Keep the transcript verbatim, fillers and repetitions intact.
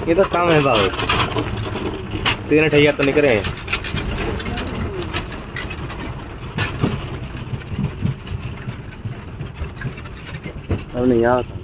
ये तो कम है बहुत, तीन अठैया तो निकले हैं। अब नहीं आता।